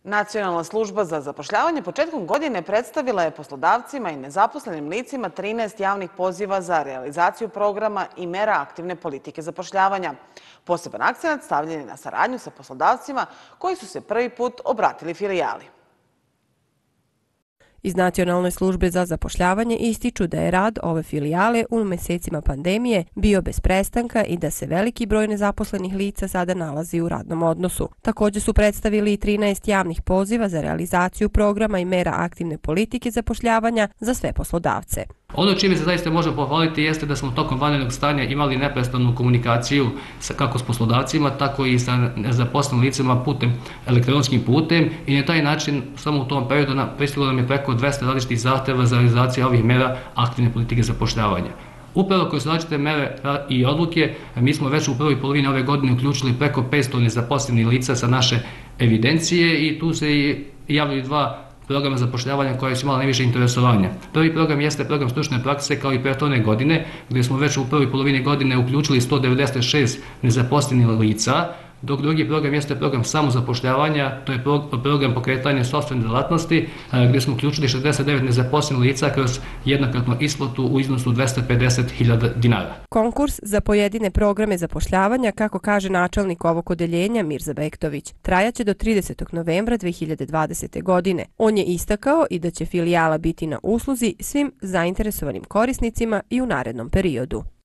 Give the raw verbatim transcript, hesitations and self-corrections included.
Nacionalna služba za zapošljavanje početkom godine predstavila je poslodavcima i nezaposlenim licima trinaest javnih poziva za realizaciju programa i mera aktivne politike zapošljavanja. Poseban akcenat stavljen je na saradnju sa poslodavcima koji su se prvi put obratili filijali. Iz Nacionalne službe za zapošljavanje ističu da je rad ove filijale u mesecima pandemije bio bez prestanka i da se veliki broj nezaposlenih lica sada nalazi u radnom odnosu. Također su predstavili i trinaest javnih poziva za realizaciju programa i mera aktivne politike zapošljavanja za sve poslodavce. Ono čime se zaista možemo pohvaliti jeste da smo tokom vanrednog stanja imali neprestanu komunikaciju sa, kako s poslodavcima, tako i sa nezaposlenim licima putem elektronskim putem i na taj način samo u tom periodu pristiglo nam je preko dvesta različitih zahteva za realizaciju ovih mera aktivne politike zapošljavanja. Upravo koje su različite mere i odluke, mi smo već u prvoj polovini ove godine uključili preko petsto nezaposlenih lica sa naše evidencije i tu se i javljaju dva programa zapošljavanja koje su imala najviše interesovanja. Prvi program jeste program stručne prakse kao i prethodne godine, gdje smo već u prvoj polovini godine uključili sto devedeset šest nezaposlenih lica, dok drugi program jeste program samozapošljavanja, to je program pokretanja sopstvene delatnosti, gdje smo uključili šezdeset devet nezaposlenih lica kroz jednokratnu isplatu u iznosu dvesta pedeset hiljada dinara. Konkurs za pojedine programe zapošljavanja, kako kaže načelnik ovog odeljenja Mirza Bektović, trajaće do tridesetog novembra dve hiljade dvadesete. godine. On je istakao i da će filijala biti na usluzi svim zainteresovanim korisnicima i u narednom periodu.